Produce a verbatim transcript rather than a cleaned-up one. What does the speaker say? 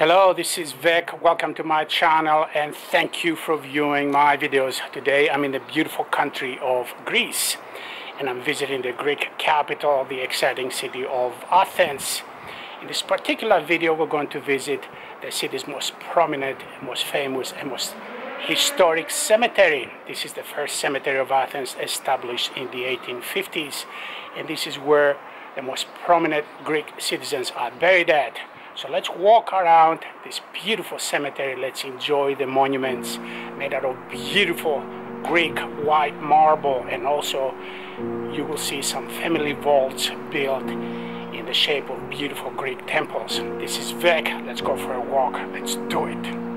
Hello, this is Vic. Welcome to my channel and thank you for viewing my videos. Today I'm in the beautiful country of Greece and I'm visiting the Greek capital, the exciting city of Athens. In this particular video we're going to visit the city's most prominent, most famous and most historic cemetery. This is the First Cemetery of Athens, established in the eighteen fifties, and this is where the most prominent Greek citizens are buried at. So let's walk around this beautiful cemetery. Let's enjoy the monuments made out of beautiful Greek white marble, and also you will see some family vaults built in the shape of beautiful Greek temples. This is Vic. Let's go for a walk. Let's do it.